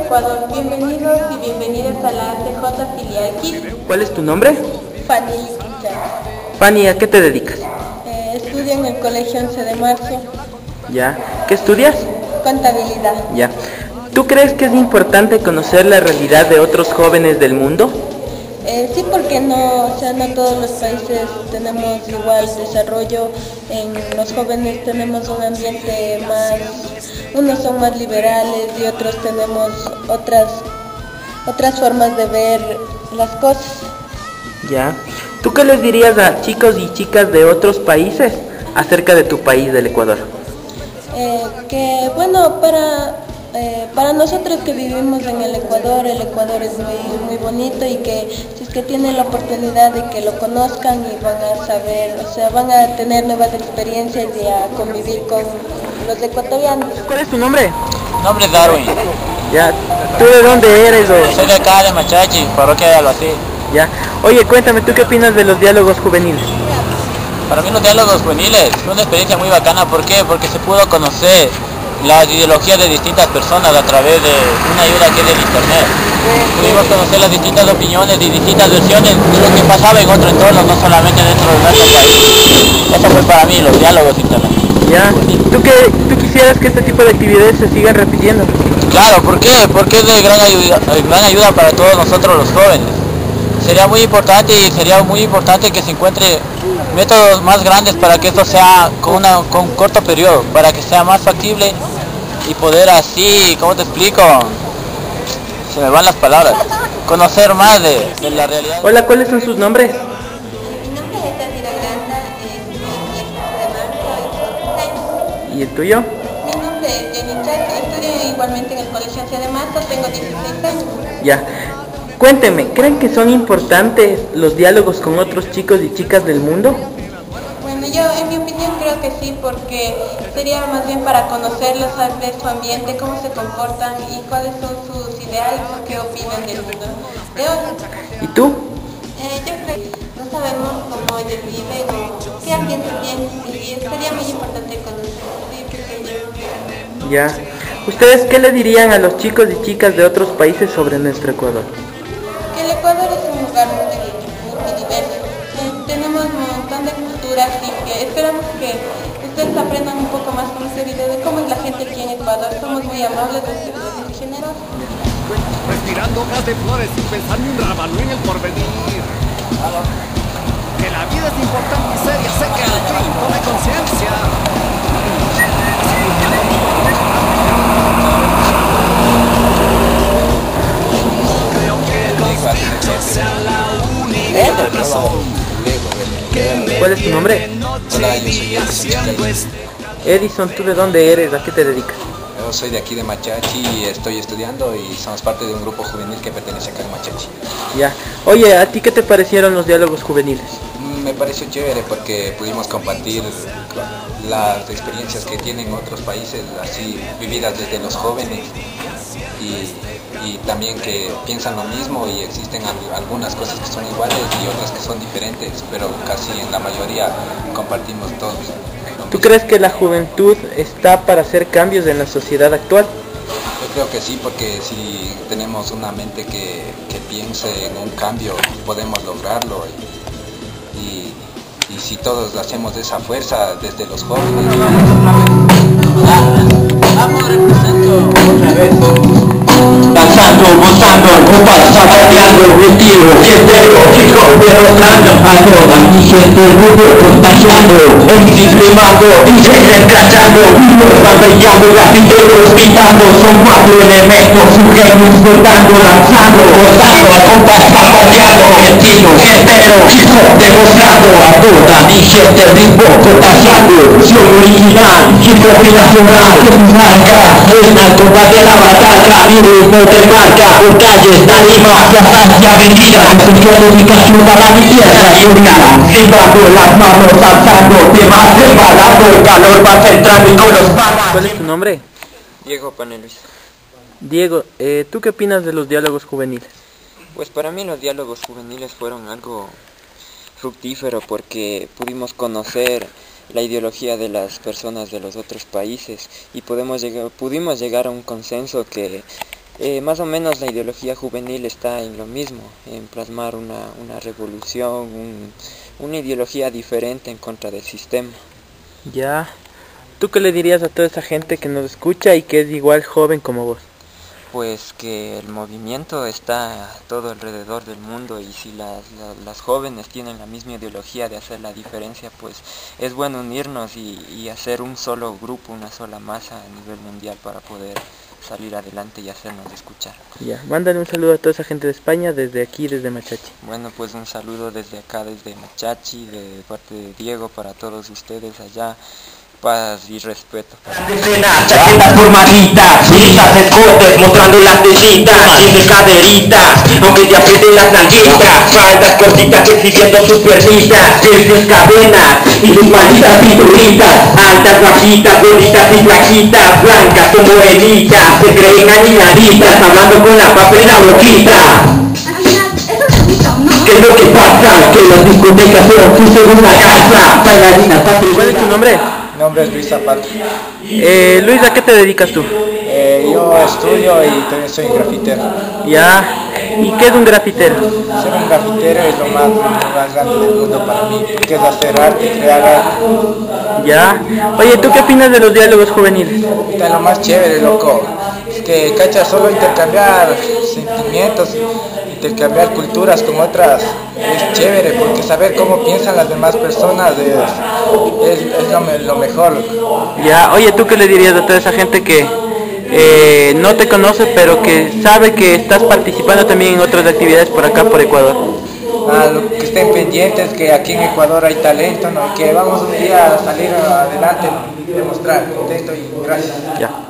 Ecuador, bienvenidos y bienvenidas a la ACJ Filial Quito. ¿Cuál es tu nombre? Fanny Yucucha. Fanny, ¿a qué te dedicas? Estudio en el Colegio 11 de Marzo, Ya. ¿Qué estudias? contabilidad. Ya. ¿Tú crees que es importante conocer la realidad de otros jóvenes del mundo? Sí, porque no, o sea, no todos los países tenemos igual desarrollo. En los jóvenes tenemos un ambiente más, unos son más liberales y otros tenemos otras formas de ver las cosas. Ya. ¿Tú qué les dirías a chicos y chicas de otros países acerca de tu país, del Ecuador? Que bueno, para nosotros que vivimos en el Ecuador es muy bonito, y que si es que tienen la oportunidad de que lo conozcan y van a saber, o sea, van a tener nuevas experiencias y a convivir con los ecuatorianos. ¿Cuál es tu nombre? Mi nombre es Darwin. Ya. ¿Tú de dónde eres? Soy de acá, de Machachi, parroquia de Albacete. Ya. Oye, cuéntame, ¿tú qué opinas de los diálogos juveniles? Para mí los diálogos juveniles fue una experiencia muy bacana. ¿Por qué? Porque se pudo conocer las ideologías de distintas personas a través de una ayuda que es del internet. Pudimos conocer las distintas opiniones y distintas versiones de lo que pasaba en otro entorno, no solamente dentro de nuestro país. Eso fue para mí los diálogos internet. Ya. ¿Tú quisieras que este tipo de actividades se sigan repitiendo? Claro, ¿por qué? Porque es de gran ayuda para todos nosotros los jóvenes. Sería muy importante que se encuentre métodos más grandes para que esto sea con un corto periodo, para que sea más factible y poder así, ¿cómo te explico? Se me van las palabras. Conocer más de la realidad. Hola, ¿cuáles son sus nombres? Mi nombre es Tazira Granda, estudio en el 16 de marzo y ¿Y el tuyo? mi nombre es Jenny Chac, estudio igualmente en el Colegio 11 de Marzo, tengo 16 años. Ya. Cuénteme, ¿creen que son importantes los diálogos con otros chicos y chicas del mundo? Bueno, yo en mi opinión creo que sí, porque sería más bien para conocerlos, saber su ambiente, cómo se comportan y cuáles son sus ideales o qué opinan del mundo de hoy. ¿Y tú? Yo creo que no sabemos cómo ellos viven o qué ambiente tienen, y sería muy importante conocerlos. Sí, porque Ya. ¿Ustedes qué le dirían a los chicos y chicas de otros países sobre nuestro Ecuador? que el Ecuador es un lugar muy diverso. Tenemos un montón de culturas y que esperamos que ustedes aprendan un poco más con este video de cómo es la gente aquí en Ecuador. Somos muy amables, respetuosos y generosos. Respirando hojas de flores y pensando un rábano en el porvenir. Que la vida es importante y seria, sé que al fin tome conciencia. Creo que los bichos sean la única razón. ¿Cuál es tu nombre? Hola, yo soy Edison. Edison, ¿tú de dónde eres? ¿A qué te dedicas? Yo soy de aquí de Machachi y estoy estudiando y somos parte de un grupo juvenil que pertenece acá en Machachi. Ya. Oye, ¿a ti qué te parecieron los diálogos juveniles? Me pareció chévere porque pudimos compartir las experiencias que tienen otros países, así vividas desde los jóvenes y también que piensan lo mismo, y existen algunas cosas que son iguales y otras que son diferentes, pero casi en la mayoría compartimos todos. ¿Tú crees que la juventud está para hacer cambios en la sociedad actual? Yo creo que sí, porque si tenemos una mente que piense en un cambio, podemos lograrlo. Y si todos hacemos esa fuerza desde los jóvenes. Vamos, represento otra vez. Danzando, gozando, copas, zapateando, vestido, fiestero, chico, derrotando a toda mi gente, rubio, contagiando, MCs rimando, DJs descachando, vivos batallando, gatilleros pintando, son cuatro elementos, sujetos flotando, lanzando, gozando, a compas, zapateando, vestido, fiestero, chico, demostrando a toda mi gente, ritmo, contagiando, soy original, hip hop nacional, que marca, es la copa de la batalla, no te marca, por calles, tarimas, plazas y avenidas, escuchando ubicación para mi tierra y unida, silbando las manos, alzando, temas preparando, el calor va centrando y con los panas. ¿Cuál es tu nombre? Diego Paneluis. Diego, ¿tú qué opinas de los diálogos juveniles? Pues para mí los diálogos juveniles fueron algo fructífero porque pudimos conocer la ideología de las personas de los otros países y pudimos llegar a un consenso que Más o menos la ideología juvenil está en lo mismo, en plasmar una revolución, una ideología diferente en contra del sistema. Ya. ¿Tú qué le dirías a toda esa gente que nos escucha y que es igual joven como vos? Pues que el movimiento está todo alrededor del mundo y si las jóvenes tienen la misma ideología de hacer la diferencia, pues es bueno unirnos y hacer un solo grupo, una sola masa a nivel mundial para poder salir adelante y hacernos escuchar. Ya, mándale un saludo a toda esa gente de España desde aquí, desde Machachi. Bueno, pues un saludo desde acá, desde Machachi, de parte de Diego, para todos ustedes allá. Paz y respeto. Chaquetas formaditas, lisas escotes mostrando las tecitas, sin caderitas, aunque te aprieten las nalguitas, faldas cortitas exhibiendo sus piernitas, sus cadenas y sus malditas pinturitas, altas, bajitas, gorditas y flaquitas, blancas como helitas, se creen animaditas, hablando con la papela boquita. ¿Qué es lo que pasa? Que las discotecas son su segunda casa, bailarinas, ¿Cuál es tu nombre? Mi nombre es Luis Zapata. Luis, ¿a qué te dedicas tú? Yo estudio y también soy grafitero. Ya. ¿Y qué es un grafitero? Ser un grafitero es lo más grande del mundo para mí, porque es hacer arte, crear arte. Ya. Oye, ¿tú qué opinas de los diálogos juveniles? Está lo más chévere, loco. Es que, cacha, solo intercambiar sentimientos, intercambiar culturas con otras es chévere, porque saber cómo piensan las demás personas es lo mejor. Ya. Oye, ¿tú qué le dirías a toda esa gente que no te conoce, pero que sabe que estás participando también en otras actividades por acá, por Ecuador? Lo que estén pendientes, que aquí en Ecuador hay talento, ¿no? Que vamos un día a salir adelante y demostrar. Contento y gracias. Ya.